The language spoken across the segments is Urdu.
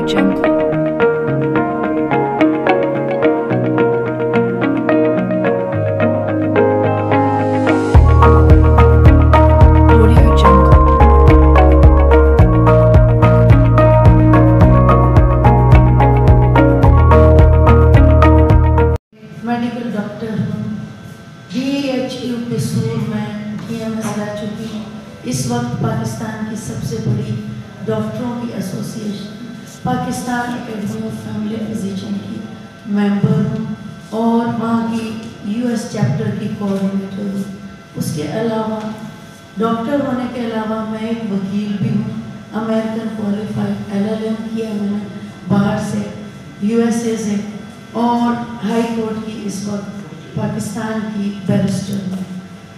Jungle. Audio Jungle. Medical doctor हूँ, DHU पिसूर में DMS रह चुकी हूँ। इस वक्त पाकिस्तान की सबसे बड़ी डॉक्टरों की association Pakistan academy of family physician की मेंबर हूँ और वहाँ की US चैप्टर की कोऑर्डिनेटर हूँ। उसके अलावा डॉक्टर होने के अलावा मैं एक वकील भी हूँ। अमेरिकन क्वालिफाइड LLM किया मैंने बाहर से USA से और हाई कोर्ट की इस वक्त पाकिस्तान की बैरिस्टर हूँ।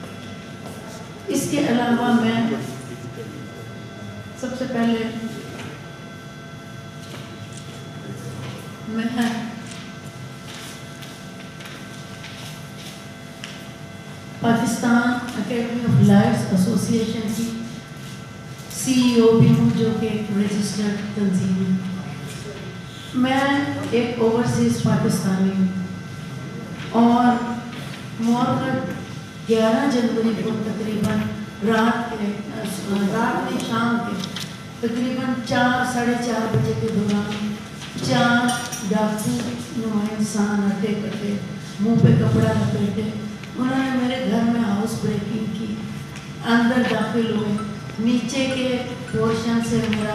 इसके अलावा मैं सबसे पहले मैं Pakistan academy of lawyers association की CEO भी हूँ, जो कि एक रजिस्टर्ड तंजीम है। मैं एक ओवरसीज पाकिस्तानी हूँ और मुआवरत 11 जनवरी को तकरीबन रात नहीं शाम के तकरीबन 4 साढ़े 4 बजे के दौरान 4 डाकू नुमा इंसान हटे कटे मुंह पे कपड़ा लपेटे उन्होंने मेरे घर में हाउस ब्रेकिंग की, अंदर दाखिल हुए। नीचे के पोर्शन से मेरा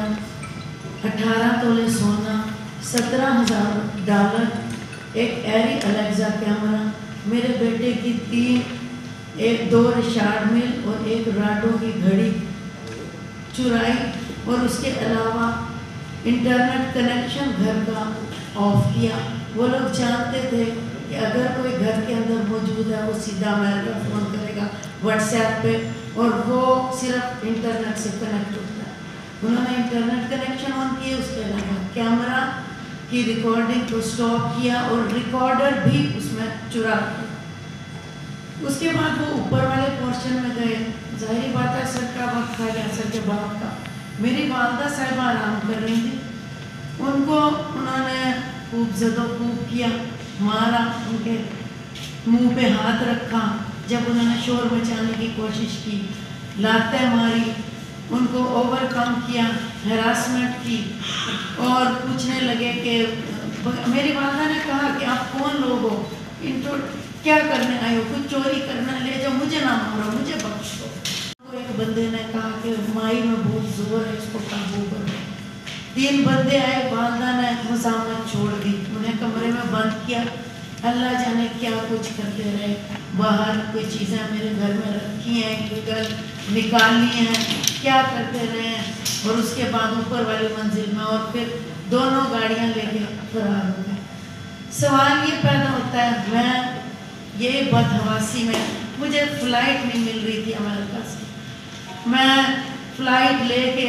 18 तोले सोना, $17,000, एक एरी अलेक्सा कैमरा, मेरे बेटे की 2 रिचार्ड मिल और एक राडो की घड़ी चुराई और उसके अलावा इंटरनेट कनेक्शन घर का ऑफ किया। वो लोग जानते थे कि अगर कोई घर के अंदर मौजूद है वो सीधा अमेरिका फ़ोन करेगा व्हाट्सएप पे और वो सिर्फ इंटरनेट से कनेक्ट होता है। उन्होंने इंटरनेट कनेक्शन ऑन किए, उसके अलावा कैमरा की रिकॉर्डिंग को स्टॉप किया और रिकॉर्डर भी उसमें चुरा दिया। उसके बाद वो ऊपर वाले पोर्शन में गए। जाहिर बात है सर का वक्त था गया, सर के बाप का। मेरी वालदा साहिबा आराम कर रही थी, उनको उन्होंने खूब ज़दो-खूब किया, मारा, उनके मुंह पे हाथ रखा। जब उन्होंने शोर मचाने की कोशिश की, लातें मारी, उनको ओवरकम किया, हैरासमेंट की और पूछने लगे कि मेरी वालदा ने कहा कि आप कौन लोग हो, इनको क्या करने आए हो, कुछ चोरी करना, ले जाओ, मुझे ना मारो, मुझे बख्श दो। तो एक बंदे ने कहा कि माई में बहुत जोर है, इसको काबू करो। 3 बंदे आए, वालदा ने मुजामत छोड़ दी, उन्हें कमरे में बंद किया। अल्लाह जाने क्या कुछ करते रहे। बाहर कोई चीज़ें मेरे घर में रखी हैं, गूगल निकाली हैं, क्या करते रहे हैं। और उसके बाद ऊपर वाली मंजिल में और फिर दोनों गाड़ियां लेके फरार हो गए। सवाल ये पैदा होता है, मैं ये बदहवासी में मुझे फ़्लाइट नहीं मिल रही थी अमेरिका से, मैं फ़्लाइट लेके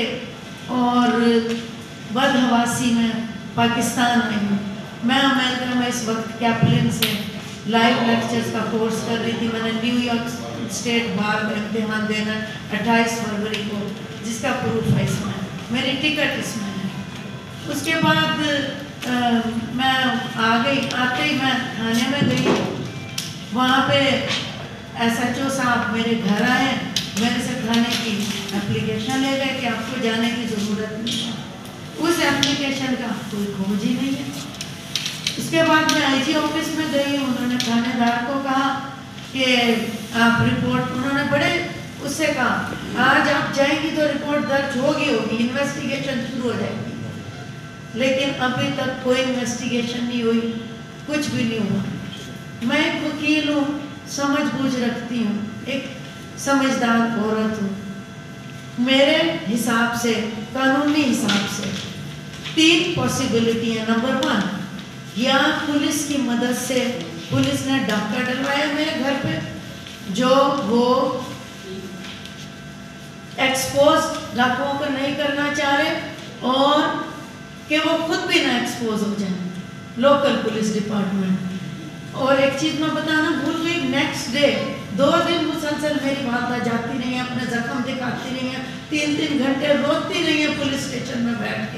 और बदहवासी में पाकिस्तान आई हूँ। मैं अमेरिका में इस वक्त कैपलिन से लाइव लेक्चर्स का कोर्स कर रही थी। मैंने न्यूयॉर्क स्टेट बार का इम्तिहान देना 28 फरवरी को, जिसका प्रूफ है इसमें, मेरी टिकट इसमें है। उसके बाद मैं आ गई, आते ही मैं थाने में गई। वहाँ पे SHO साहब मेरे घर आए, मेरे से थाने की एप्लीकेशन ले गए कि आपको जाने की ज़रूरत नहीं है। उस एप्लीकेशन का कोई खोज ही नहीं है। उसके बाद मैं IG ऑफिस में गई, उन्होंने थानेदार को कहा कि आप रिपोर्ट, उन्होंने बड़े उससे कहा आज आप जाएंगी तो रिपोर्ट दर्ज होगी, इन्वेस्टिगेशन शुरू हो जाएगी। लेकिन अभी तक कोई इन्वेस्टिगेशन नहीं हुई, कुछ भी नहीं हुआ। मैं एक वकील हूँ, समझ बूझ रखती हूँ, एक समझदार औरत हूँ। मेरे हिसाब से, कानूनी हिसाब से 3 पॉसिबिलिटी है। नंबर 1, या पुलिस की मदद से पुलिस ने डाका डलवाया मेरे घर पे, जो वो एक्सपोज डाकुओं को नहीं करना चाह रहे और कि वो खुद भी ना एक्सपोज हो जाए, लोकल पुलिस डिपार्टमेंट। और एक चीज़ मैं बताना भूल गई, नेक्स्ट डे 2 दिन मुसलसल मेरी वालदा जाती रही है, अपने जख्म दिखाती रही है, 3-3 घंटे रोती रही है पुलिस स्टेशन में बैठ के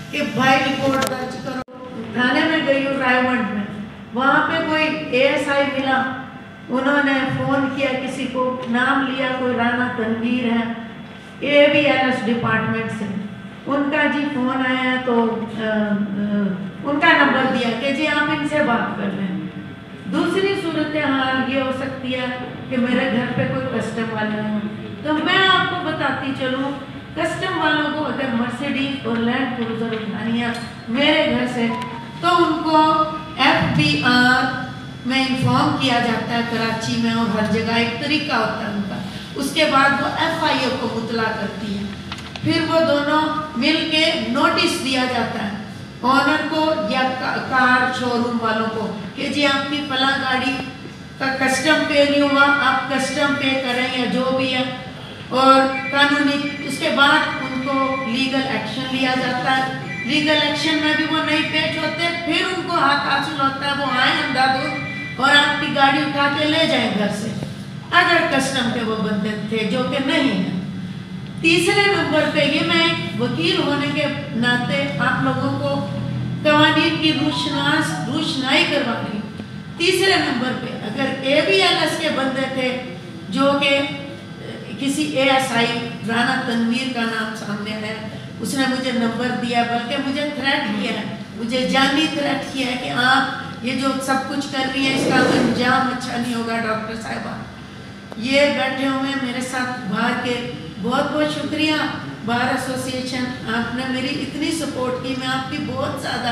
کہ بھائی رپورٹ درج کرو. تھانے میں گئی ہوں رائے-گنج میں, وہاں پہ کوئی ASI ملا, انہوں نے فون کیا کسی کو, نام لیا کوئی رانا تنویر ہے ABLS ڈپارٹمنٹ سے, ان کا جی فون آیا تو ان کا نمبر دیا کہ جی آپ ان سے بات کر لیں. دوسری صورتحال یہ ہو سکتی ہے کہ میرے گھر پہ کوئی کسٹم والے ہوں, تو میں آپ کو بتاتی چلوں کسٹم والوں کو اگر مرسیڈیز اور لینڈ کروزر اٹھانی ہے میرے گھر سے تو ان کو FBR میں انفارم کیا جاتا ہے کراچی میں, اور ہر جگہ ایک طریقہ ہوتا ہے ان کا. اس کے بعد وہ FIO کو مطلع کرتی ہے, پھر وہ دونوں مل کے نوٹس دیا جاتا ہے آنر کو یا کار شو روم والوں کو کہ جی آپ کی فلاں گاڑی کا کسٹم پے نہیں ہوا, آپ کسٹم پے کریں یا جو بھی ہے, اور قانونی. اس کے بعد ان کو لیگل ایکشن لیا جاتا ہے. لیگل ایکشن میں بھی وہ نہیں پیش ہوتے, پھر ان کو حق حاصل ہوتا ہے وہ آئیں اندھادھند اور آپ کی گاڑی اٹھا کے لے جائیں گھر سے, اگر کسٹم کے وہ بندے تھے جو کہ نہیں ہیں. تیسرے نمبر پہ یہ میں ایک وکیل ہونے کے ناطے آپ لوگوں کو قوانین کی روشنائی کروا رہی ہوں. تیسرے نمبر پہ اگر ABLS کے بندے تھے جو کہ کسی ASI رانا تنویر کا نام سامنے ہے, اس نے مجھے نمبر دیا, بلکہ مجھے تھریٹ کیا ہے, مجھے جانی تھریٹ کیا ہے کہ آپ یہ جو سب کچھ کر رہی ہیں اس کا انجام اچھا نہیں ہوگا. ڈاکٹر صاحبہ یہ بیٹھے ہوئے میرے ساتھ باہر کے, بہت بہت شکریہ بار ایسوسی ایشن, آپ نے میری اتنی سپورٹ کی, میں آپ کی بہت زیادہ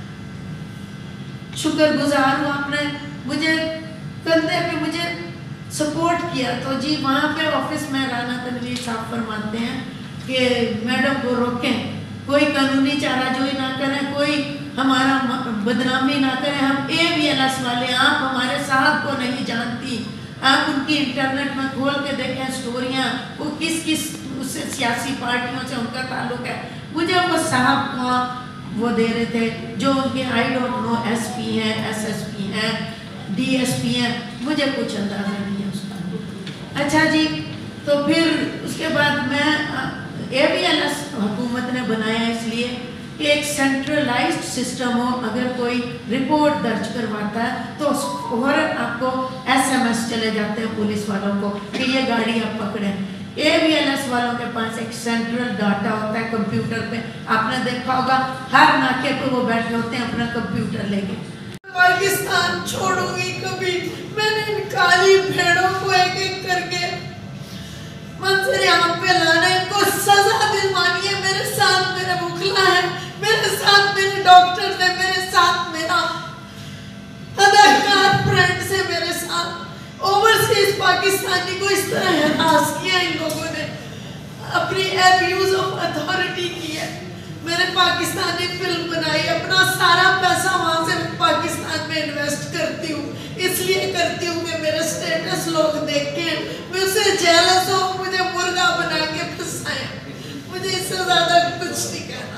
شکر گزار ہوں. آپ نے مجھے کندھے پہ مجھے سپورٹ کیا. تو جی وہاں پہ آفس میں رانا تنویر صاحب فرماتے ہیں کہ میڈم کو روکیں, کوئی قانونی چارہ جوئی نہ کریں, کوئی ہمارا بدنامی نہ کریں. ہم ABLS والے, آپ ہمارے صاحب کو نہیں جانتی, آپ ان کی انٹرنیٹ میں کھول کے دیکھیں سٹوریاں, وہ کس کس سیاسی پارٹیوں سے ان کا تعلق ہے. مجھے وہ صاحب کو وہ دے رہے تھے جو ان کے I don't know SP ہیں, SSP ہیں, DSP ہیں, مجھے کچھ اندازہ نہیں ہے اس کا. اچھا جی, تو پھر اس کے بعد میں ABLS حکومت نے بنایا اس لیے کہ ایک سینٹرلائزڈ سسٹم ہو, اگر کوئی رپورٹ درج کرواتا ہے تو فوراً آپ کو SMS چلے جاتے ہیں پولیس والوں کو کہ یہ گاڑی آپ پکڑیں. ABLS والوں کے پاس ایک سینٹرل ڈاٹا ہوتا ہے کمپیوٹر پہ, آپ نے دیکھا ہوگا ہر ناکے پہ وہ بیٹھے ہوتے ہیں اپنا کمپیوٹر لے کے. پاکستان چھوڑوں گی کبھی, میں نے ان کالی بھیڑوں کو ایک ایک کر کے منظر عام پہ لانا, ان کو سزا دلوانی ہے. میرے ساتھ میرا مخلہ ہے, میرے ساتھ میرے ڈاکٹر ہے, میرے ساتھ میرا اداکار فرینڈ سے, میرے ساتھ اوورسیز پاکستانی کو اس طرح ہراس کیا ان لوگوں نے, اپنی ایبیوز آف اتھارٹی کی ہے. میں نے پاکستانی فلم بنائی, اپنا سارا پیسہ وہاں سے پاکستان میں انویسٹ کرتی ہوں, اس لیے کرتی ہوں کہ میرا سٹیٹس لوگ دیکھیں, میں اسے جیلس ہوں, مجھے مرغا بنا کے پھنسائیں. مجھے اس سے زیادہ کچھ نہیں کہنا.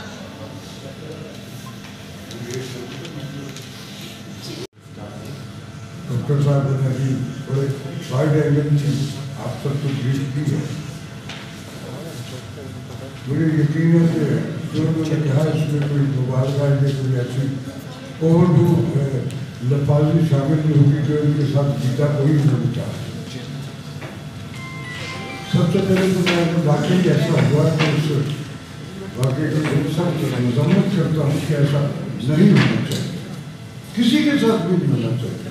ڈاکٹر صاحب نے ابھی بڑے وائڈ اینگل کی آپ سب کو بریف کی ہے. مجھے یقین ہے کہ جو انہوں نے کہا اس میں کوئی مبالغہ یا کوئی ایسی اوور لفاظی شامل نہیں ہوگی جو ان کے ساتھ جیتا کوئی نہیں چاہتا. سب سے پہلے تو میں واقعی ایسا ہوا کہ اس واقعے کی سخت مذمت کرتا ہوں کہ ایسا نہیں ہونا چاہیے, کسی کے ساتھ بھی نہیں ہونا چاہیے.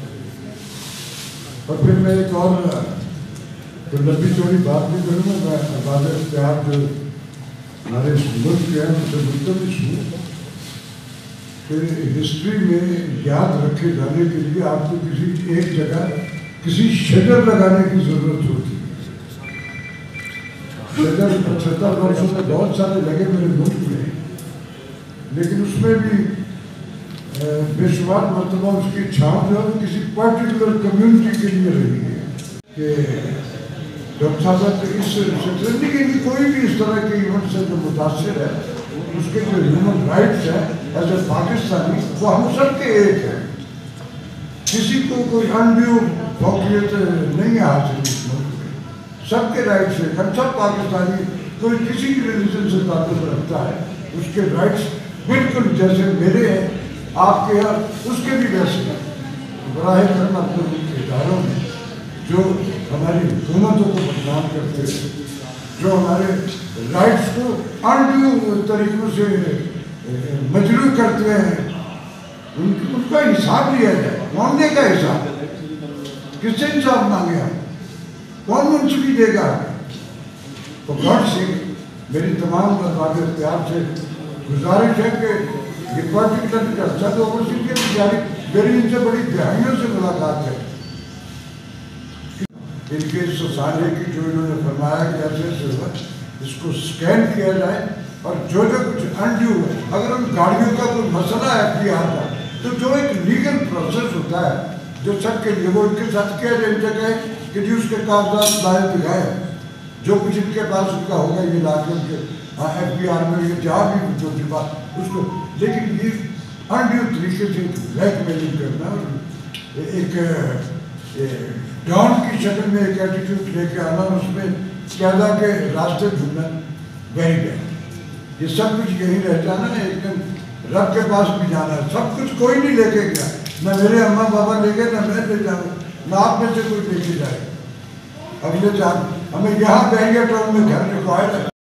اور پھر میں ایک اور لمبی چوڑی بات بھی کروں گا. میں آزاد اختیار جو ہمارے ملک کے ہیں ان سے ملتمس ہوں کہ ہسٹری میں یاد رکھے جانے کے لیے آپ کو کسی ایک جگہ کسی شجر لگانے کی ضرورت ہوتی ہے. شجر 75 برسوں میں بہت سارے لگے میرے ملک میں, لیکن اس میں بھی بے شمار مرتبہ اس کی چھاپ جو ہے کسی پرٹیکولر کمیونٹی کے لیے رہی ہے. کہ ڈاکٹر صاحب اس زندگی کی کوئی بھی اس طرح کے ایونٹ سے جو متاثر ہے, اس کے جو ہیومن رائٹس ہیں ایز اے پاکستانی وہ ہم سب کے ایک ہیں. کسی کو کوئی انڈیو فوقیت نہیں ہے حاصل اس ملک میں, سب کے رائٹس ہیں. ہم سب پاکستانی کوئی کسی بھی ریلیجن سے تعلق رکھتا ہے اس کے رائٹس بالکل جیسے میرے ہیں آپ کے یہاں اس کے بھی ویسے ہیں. براہ کرم اپنے ملک کے اداروں میں جو ہماری حکومتوں کو بدنام کرتے ہیں, جو ہمارے رائٹس کو انڈیو طریقوں سے مجروح کرتے ہیں, ان کا حساب لیا جائے. کون دے گا حساب؟ کس سے انصاف مانگے ہم؟ کون منصفی دے گا؟ تو گاڈ سے میری تمام ارباب اختیار سے گزارش ہے کہ یہ پرٹیکولر کرتا تو اوورسیز کے تجاری میری ان سے بڑی دہائیوں سے ملاقات ہے. ان کے سوسائٹی کی جو انہوں نے فرمایا کہ ایسے ایسے ہوا, اس کو سکین کیا جائے, اور جو کچھ انڈیو ہے, اگر ان گاڑیوں کا کوئی مسئلہ ہے FBR کا, تو جو ایک لیگل پروسیس ہوتا ہے جو سب کے لیے وہ ان کے ساتھ کیا جائے, ان سے کہے کہ جی اس کے کاغذات لائے دکھائے, جو کچھ ان کے پاس ان کا ہوگا یہ لا کے ان کے FBR میں یہ جہاں بھی جو بات اس کو. لیکن یہ انڈیو طریقے سے بلیک میلنگ کرنا اور ایک ڈان کی شکل میں ایک ایٹیٹیوڈ لے کے آنا, اس میں قاعدہ کے راستے ڈھونڈنا ویری بیڈ. یہ سب کچھ یہی رہتا ہے نا, ایک دن رب کے پاس بھی جانا ہے. سب کچھ کوئی نہیں لے کے گیا, نہ میرے اماں بابا لے گئے, نہ میں لے جاؤں, نہ آپ میں سے کوئی لے کے جائے. اگلے سال ہمیں یہاں بحریہ ٹاؤن میں گھر ریکوائر ہے,